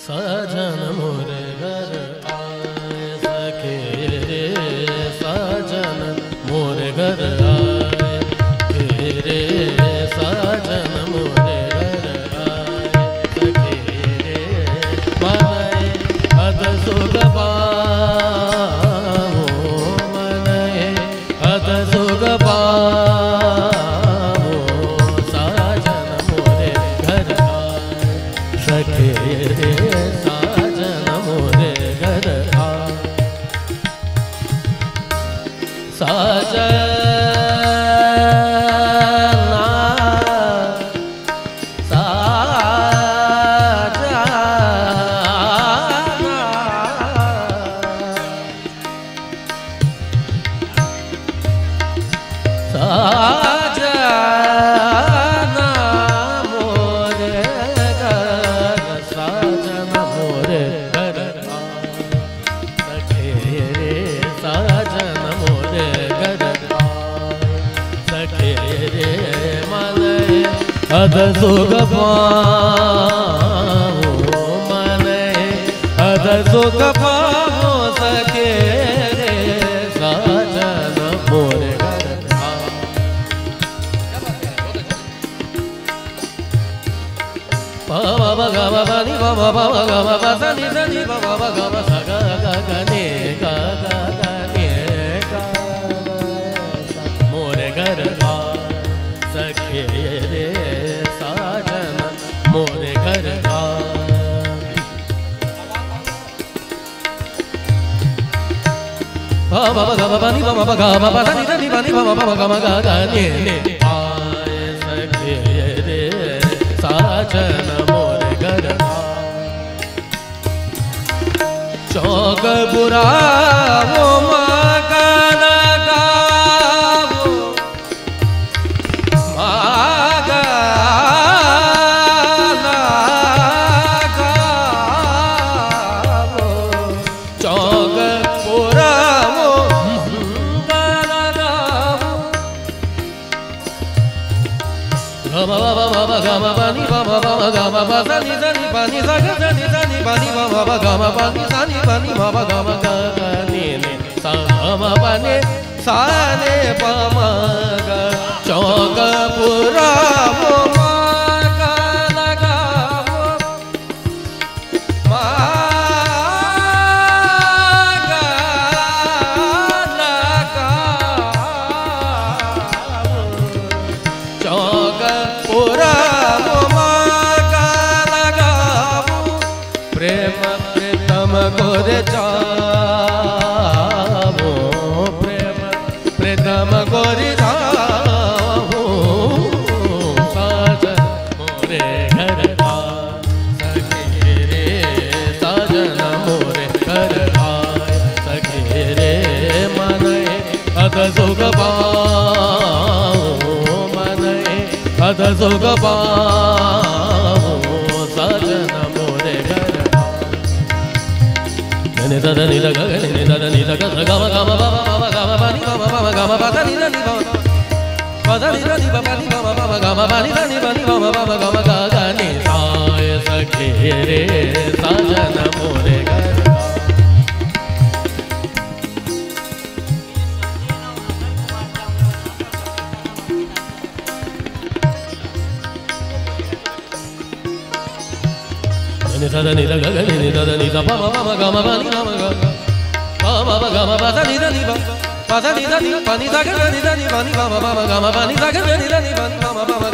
साजन मोरे घर आए सखे रे, साजन मोरे घर आए रे, साजन मोरे घर आए सखे रे, मनाए अद सुख पाओ, मनाए अद सुख पाओ, साजन मोरे घर आए सखे रे, साजन मोरे घर आए साजन अद सुख पाओ, मने अद सुख पाओ सखे रे, साजन मोरे घर आओ। बाबा बगा बाबा नी बाबा बाबा गा बाबा नी नी बाबा बगा सा गा गा गा ने गा गा गा ने गा, मोरे घर आओ सखे रे, साजन मोरे घर आओ। बाबा बगा बाबा नी बाबा बगा बाबा नी नी बाबा बाबा गा गा गा ने आए सखे रे, साजन मोरे घर आओ। चौक बुराओ मगन गाओ, साने पमग चौक पुराओ मगन गाओ, मगन गाओ, चौक पुराओ मगन गाओ, प्रेम प्रीतम गुर जाओ, प्रेम प्रीतम गुर जाओ, साजन मोरे घर आए सखे रे, साजन मोरे घर आए सखे रे, मने अद सुख पाओ, मने अद सुख पाओ, साजन मोरे घर ने दादा नी लगा ने दादा नी लगा गा गा गा बाबा बाबा गा बाबा नी बाबा बाबा गा बाबा नी नी बाबा बाबा नी नी बाबा नी बाबा बाबा गा बाबा नी नी बाबा बाबा गा गा गा ने आए सखे रे, साजन मोरे घर ने दादा नी लगा ने दादा नी बाबा बाबा गा बाबा नी बाबा गा बाबा गा बाबा नी नी बाबा नी नी पानी दा गा नी नी बाबा बाबा गा बाबा नी दा गा नी नी बाबा बाबा